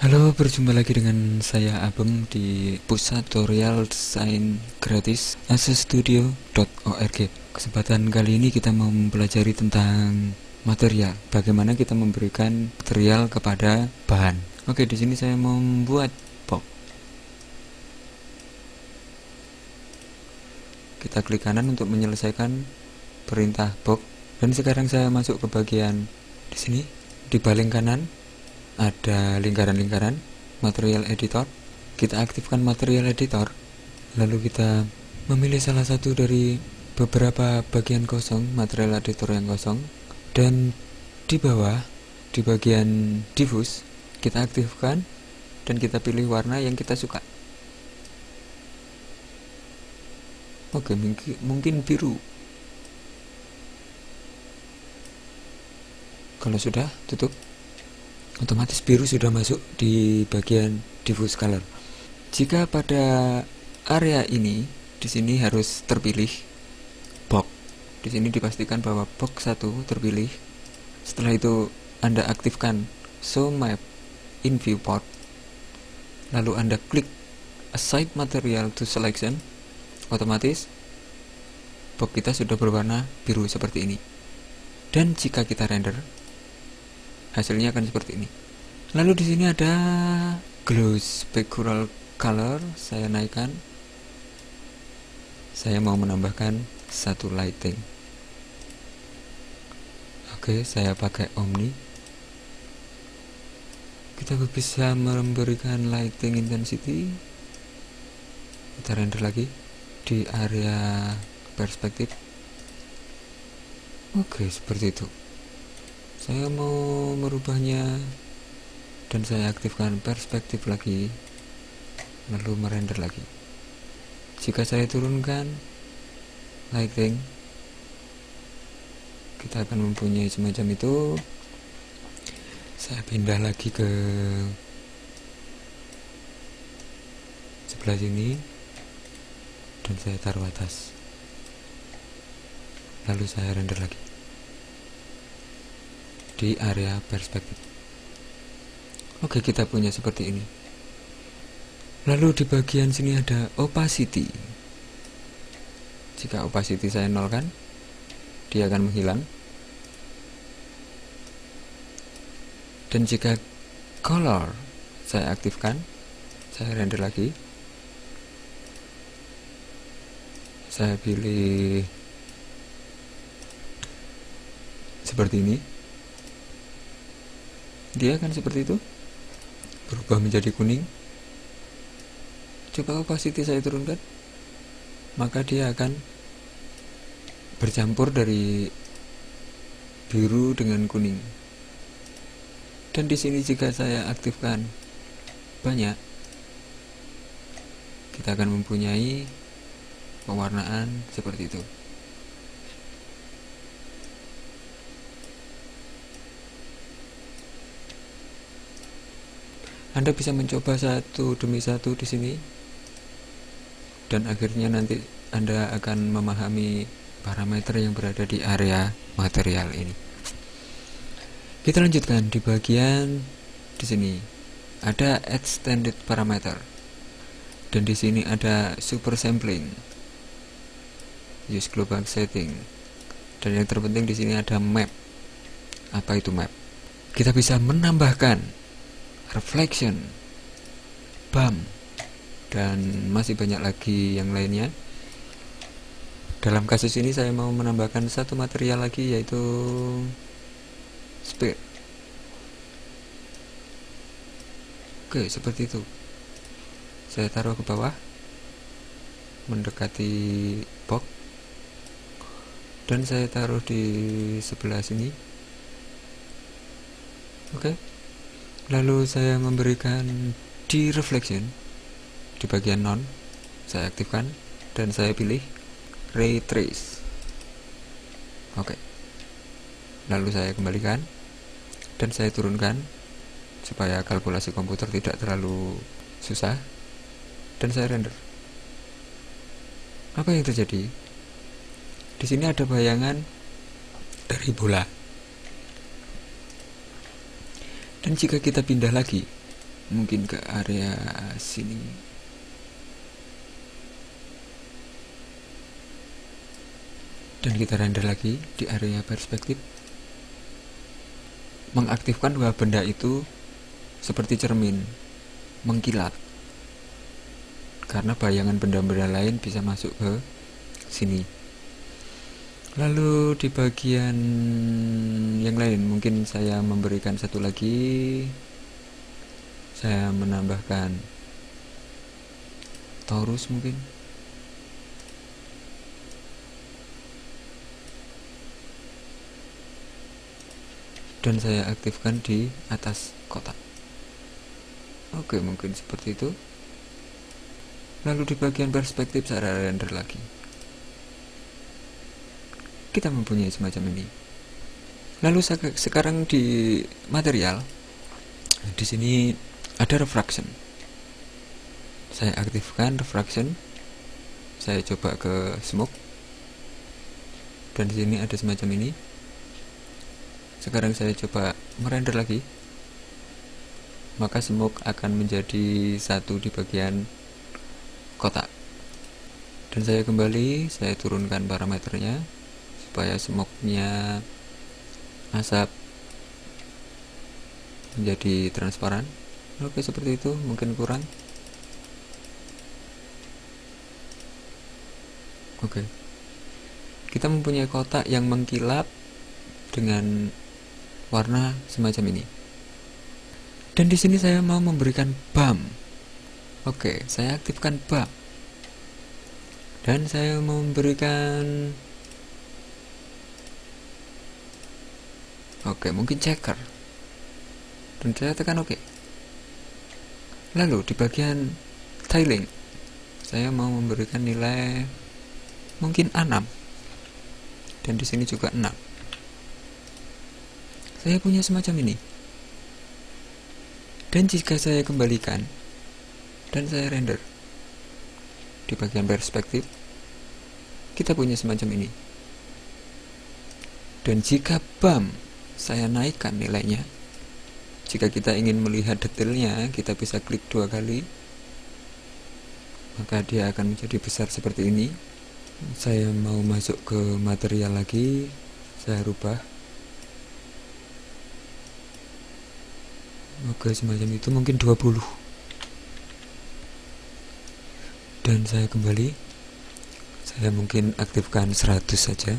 Halo, berjumpa lagi dengan saya Abem di Pusat Tutorial Desain Gratis accesstudio.org. Kesempatan kali ini kita mau mempelajari tentang material. Bagaimana kita memberikan material kepada bahan. Oke, di sini saya mau membuat box. Kita klik kanan untuk menyelesaikan perintah box. Dan sekarang saya masuk ke bagian di sini di paling kanan. Ada lingkaran-lingkaran material editor. Kita aktifkan material editor, lalu kita memilih salah satu dari beberapa bagian kosong material editor yang kosong, dan di bawah di bagian diffuse kita aktifkan dan kita pilih warna yang kita suka. Oke, mungkin biru. Kalau sudah, tutup. Otomatis biru sudah masuk di bagian diffuse color. Jika pada area ini, di sini harus terpilih box. Di sini dipastikan bahwa box 1 terpilih. Setelah itu Anda aktifkan show map in viewport. Lalu Anda klik assign material to selection. Otomatis box kita sudah berwarna biru seperti ini. Dan jika kita render, hasilnya akan seperti ini. Lalu di sini ada glow specular color, saya naikkan. Saya mau menambahkan satu lighting. Oke, saya pakai Omni. Kita bisa memberikan lighting intensity. Kita render lagi di area perspektif. Oke, seperti itu. Saya mau merubahnya dan saya aktifkan perspektif lagi, lalu merender lagi. Jika saya turunkan lighting, kita akan mempunyai semacam itu. Saya pindah lagi ke sebelah sini dan saya taruh atas, lalu saya render lagi di area perspektif. Oke, kita punya seperti ini. Lalu di bagian sini ada opacity. Jika opacity saya nolkan, dia akan menghilang. Dan jika color saya aktifkan, saya render lagi. Saya pilih seperti ini. Dia akan seperti itu, berubah menjadi kuning. Coba opacity saya turunkan, maka dia akan bercampur dari biru dengan kuning. Dan di sini jika saya aktifkan banyak, kita akan mempunyai pewarnaan seperti itu. Anda bisa mencoba satu demi satu di sini, dan akhirnya nanti Anda akan memahami parameter yang berada di area material ini. Kita lanjutkan di bagian di sini. Ada extended parameter, dan di sini ada super sampling, use global setting, dan yang terpenting di sini ada map. Apa itu map? Kita bisa menambahkan reflection, bump, dan masih banyak lagi yang lainnya. Dalam kasus ini saya mau menambahkan satu material lagi, yaitu spear. Oke, seperti itu. Saya taruh ke bawah, mendekati box, dan saya taruh di sebelah sini. Oke. Lalu saya memberikan di reflection di bagian non, saya aktifkan dan saya pilih ray trace. Oke. Lalu saya kembalikan dan saya turunkan supaya kalkulasi komputer tidak terlalu susah, dan saya render. Apa yang terjadi? Di sini ada bayangan dari bola. Dan jika kita pindah lagi mungkin ke area sini. Dan kita render lagi di area perspektif, mengaktifkan dua benda itu seperti cermin, mengkilat, karena bayangan benda-benda lain bisa masuk ke sini. Lalu di bagian yang lain mungkin saya memberikan satu lagi, saya menambahkan torus mungkin, dan saya aktifkan di atas kotak. Oke, mungkin seperti itu. Lalu di bagian perspektif saya render lagi. Kita mempunyai semacam ini. Lalu sekarang di material, di sini ada refraction. Saya aktifkan refraction. Saya coba ke smoke. Dan di sini ada semacam ini. Sekarang saya coba merender lagi, maka smoke akan menjadi satu di bagian kotak. Dan saya kembali, saya turunkan parameternya supaya smoke-nya, asap, menjadi transparan. Oke, seperti itu, mungkin kurang. Oke, kita mempunyai kotak yang mengkilap dengan warna semacam ini. Dan di sini saya mau memberikan bump. Oke, saya aktifkan bump. Dan saya mau memberikan, oke, mungkin checker. Dan saya tekan oke. Lalu di bagian tiling, saya mau memberikan nilai mungkin 6. Dan di sini juga 6. Saya punya semacam ini. Dan jika saya kembalikan dan saya render di bagian perspektif, kita punya semacam ini. Dan jika bump saya naikkan nilainya, jika kita ingin melihat detailnya, kita bisa klik 2 kali, maka dia akan menjadi besar seperti ini. Saya mau masuk ke material lagi, saya rubah. Oke, semacam itu, mungkin 20. Dan saya kembali, saya mungkin aktifkan 100 saja,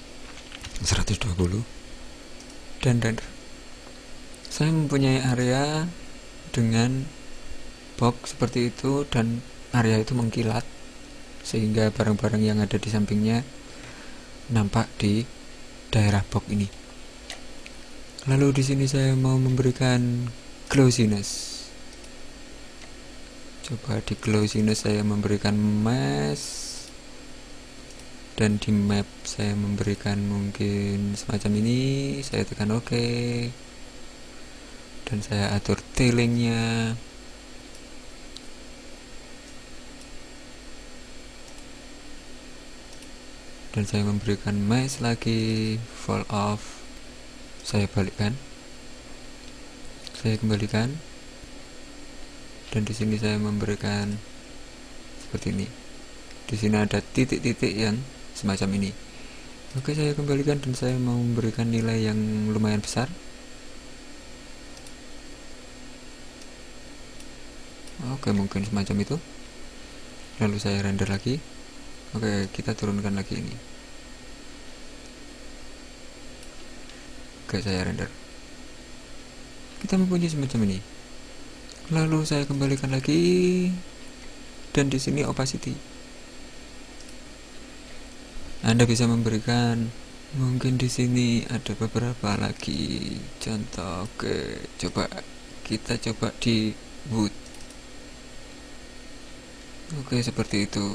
120, dan render. Saya mempunyai area dengan box seperti itu, dan area itu mengkilat sehingga barang-barang yang ada di sampingnya nampak di daerah box ini. Lalu di sini saya mau memberikan glossiness. Coba di glossiness saya memberikan mesh, dan di map saya memberikan mungkin semacam ini. Saya tekan OK, dan saya atur tailingnya. Dan saya memberikan mesh lagi, fall off. Saya balikkan, saya kembalikan, dan di sini saya memberikan seperti ini. Di sini ada titik-titik yang semacam ini. Oke, saya kembalikan dan saya mau memberikan nilai yang lumayan besar. Oke, mungkin semacam itu. Lalu saya render lagi. Oke, kita turunkan lagi ini. Oke, saya render. Kita mempunyai semacam ini. Lalu saya kembalikan lagi, dan di sini opacity. Anda bisa memberikan, mungkin di sini ada beberapa lagi contoh. Oke, kita coba di wood. Oke, seperti itu.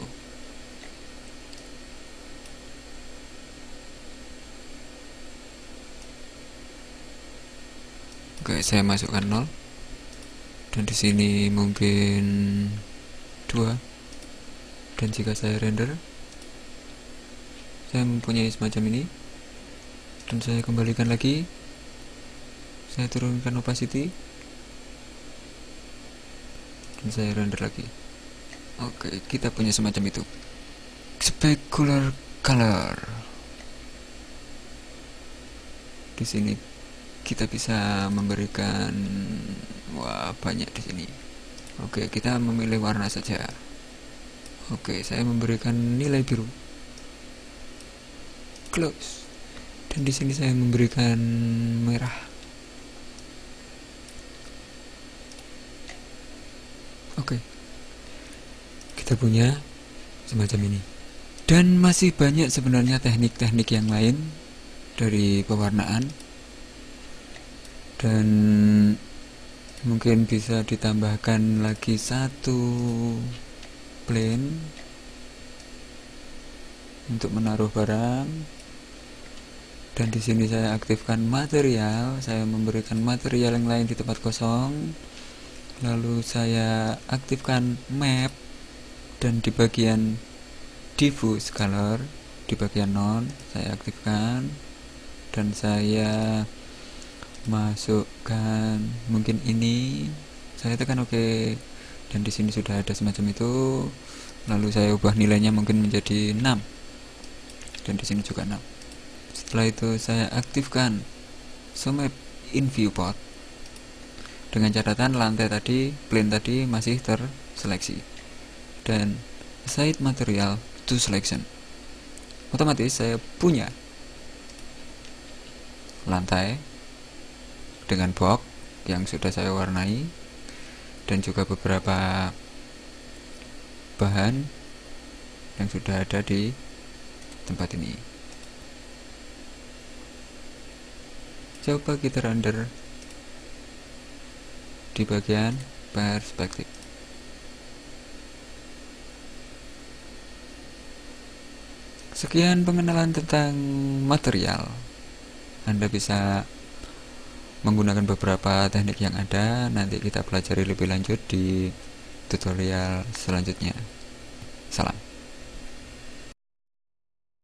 Oke, saya masukkan 0, dan di sini mungkin 2. Dan jika saya render, saya mempunyai semacam ini. Dan saya kembalikan lagi, saya turunkan opacity, dan saya render lagi. Oke, kita punya semacam itu, specular color. Di sini kita bisa memberikan banyak di sini. Oke, kita memilih warna saja. Oke, saya memberikan nilai biru. Close. Dan di sini saya memberikan merah. Oke. Kita punya semacam ini. Dan masih banyak sebenarnya teknik-teknik yang lain dari pewarnaan. Dan mungkin bisa ditambahkan lagi satu plane untuk menaruh barang. Dan di sini saya aktifkan material, saya memberikan material yang lain di tempat kosong. Lalu saya aktifkan map, dan di bagian diffuse color, di bagian non saya aktifkan, dan saya masukkan mungkin ini, saya tekan OK, dan di sini sudah ada semacam itu. Lalu saya ubah nilainya mungkin menjadi 6, dan di sini juga 6. Setelah itu saya aktifkan Zoom Map in Viewport dengan catatan lantai tadi, plane tadi masih terseleksi, dan Assign Material to Selection. Otomatis saya punya lantai dengan box yang sudah saya warnai, dan juga beberapa bahan yang sudah ada di tempat ini. Coba kita render di bagian perspektif. Sekian pengenalan tentang material. Anda bisa menggunakan beberapa teknik yang ada, nanti kita pelajari lebih lanjut di tutorial selanjutnya. Salam.